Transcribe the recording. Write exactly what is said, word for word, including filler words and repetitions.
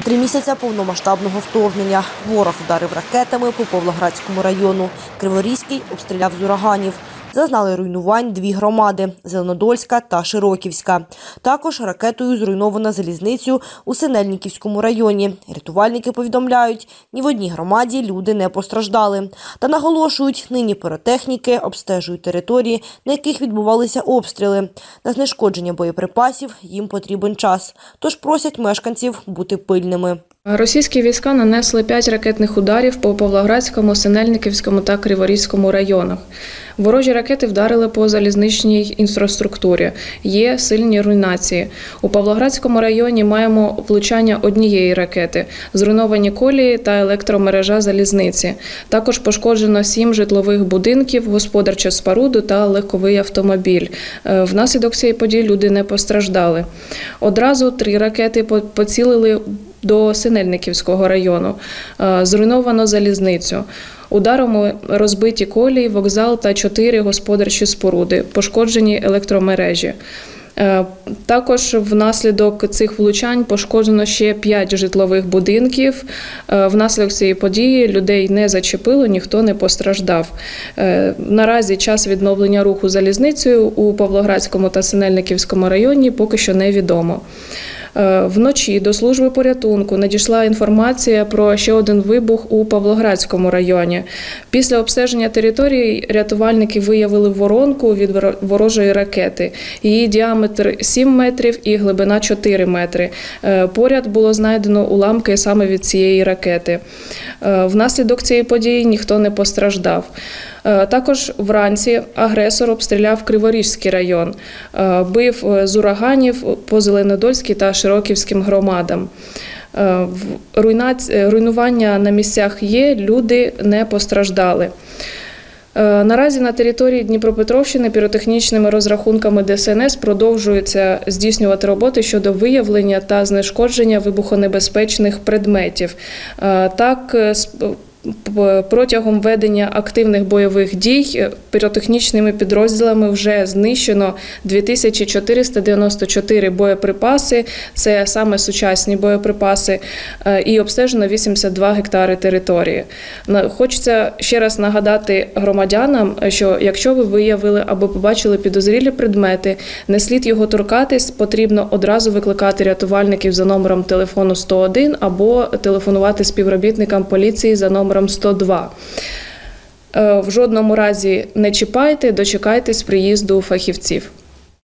Три місяці повномасштабного вторгнення. Ворог вдарив ракетами по Павлоградському району. Криворізький обстріляв з ураганів. Зазнали руйнувань дві громади – Зеленодольська та Широківська. Також ракетою зруйновано залізницю у Синельниківському районі. Рятувальники повідомляють, ні в одній громаді люди не постраждали. Та наголошують, нині піротехніки обстежують території, на яких відбувалися обстріли. На знешкодження боєприпасів їм потрібен час. Тож просять мешканців бути пильними. Російські війська нанесли п'ять ракетних ударів по Павлоградському, Синельниківському та Криворізькому районах. Ворожі ракети вдарили по залізничній інфраструктурі. Є сильні руйнації. У Павлоградському районі маємо влучання однієї ракети, зруйновані колії та електромережа залізниці. Також пошкоджено сім житлових будинків, господарчу споруду та легковий автомобіль. Внаслідок цієї події люди не постраждали. Одразу три ракети поцілили до Синельниківського району. Зруйновано залізницю. Ударом розбиті колії, вокзал та чотири господарчі споруди, пошкоджені електромережі. Також внаслідок цих влучань пошкоджено ще п'ять житлових будинків. Внаслідок цієї події людей не зачепило, ніхто не постраждав. Наразі час відновлення руху залізницею у Павлоградському та Синельниківському районі поки що невідомо. Вночі до служби порятунку надійшла інформація про ще один вибух у Павлоградському районі. Після обстеження території рятувальники виявили воронку від ворожої ракети. Її діаметр сім метрів і глибина чотири метри. Поряд було знайдено уламки саме від цієї ракети. Внаслідок цієї події ніхто не постраждав. Також вранці агресор обстріляв Криворізький район, бив з ураганів по Зеленодольській та Широківським громадам. Руйнування на місцях є, люди не постраждали. Наразі на території Дніпропетровщини піротехнічними розрахунками Де Ес Ен Ес продовжується здійснювати роботи щодо виявлення та знешкодження вибухонебезпечних предметів. Так, протягом ведення активних бойових дій піротехнічними підрозділами вже знищено дві тисячі чотириста дев'яносто чотири боєприпаси, це саме сучасні боєприпаси, і обстежено вісімдесят два гектари території. Хочеться ще раз нагадати громадянам, що якщо ви виявили або побачили підозрілі предмети, не слід його торкатись, потрібно одразу викликати рятувальників за номером телефону сто один або телефонувати співробітникам поліції за номером сто два. В жодному разі не чіпайте, дочекайтесь приїзду фахівців.